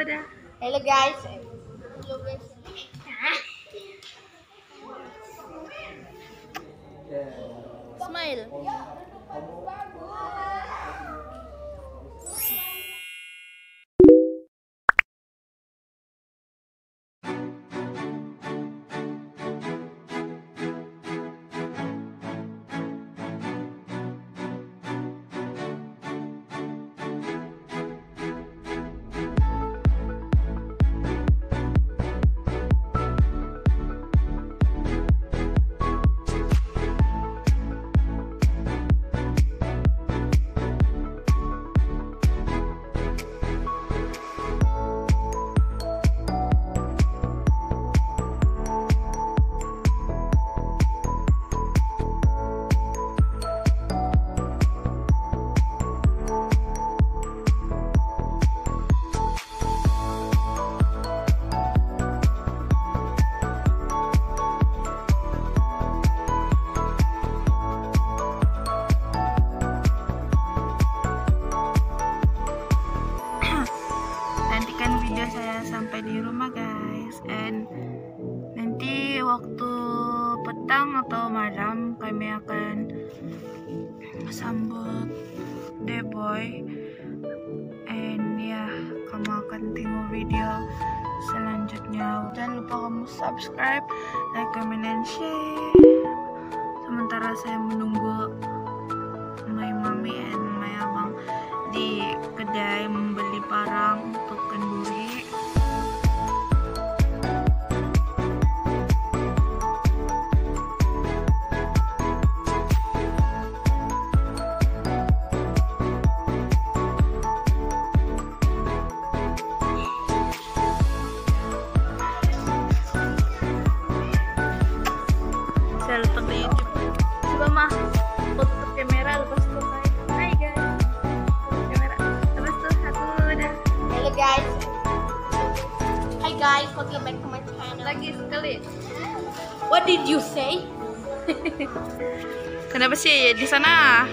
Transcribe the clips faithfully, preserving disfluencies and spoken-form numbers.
dah. Hello guys. Smile. Nantikan video saya sampai di rumah guys, and nanti waktu petang atau malam kami akan sambut the boy, and ya kamu akan tengok video selanjutnya. Jangan lupa kamu subscribe, like, comment, and share. Sementara saya menunggu my mommy and my abang di kedai membeli barang untuk kenduri. Saya letak di YouTube. Coba mah tutup kamera, lepas selesai. Hai guys, tutup kamera, lepas tuh satu udah. Hello guys. Hi guys, welcome back to my channel. Lagi sekali. What did you say? Kenapa sih di sana?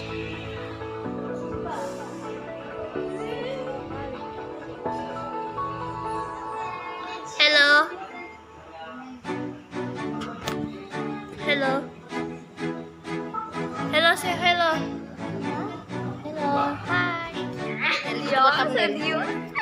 Hello. Hello. Hello, say hello. Hello. Hi. Hello, Sergio.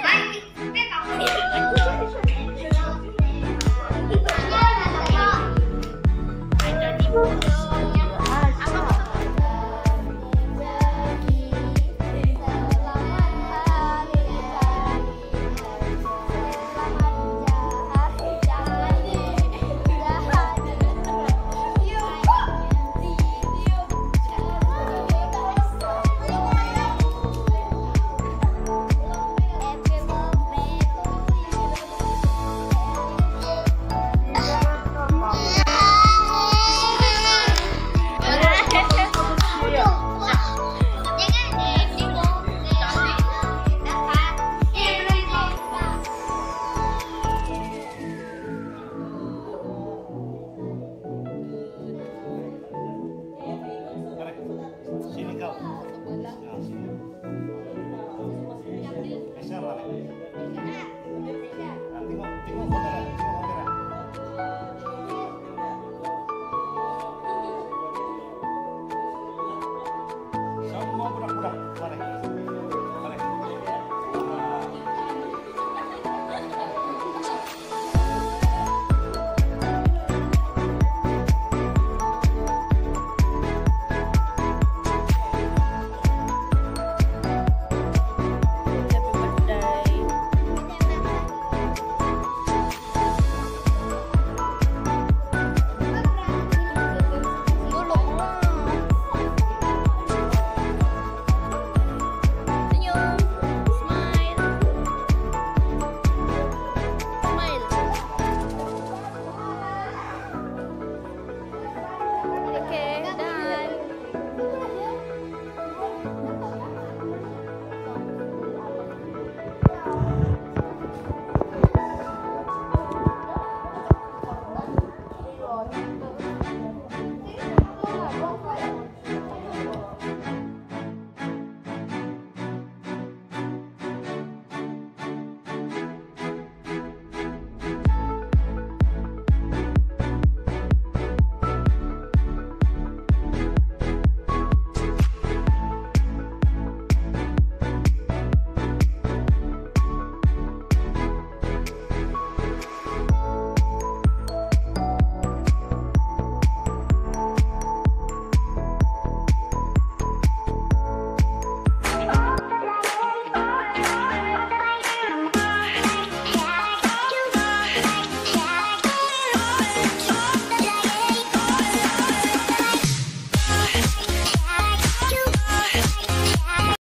Sini kau. Nanti mau tengok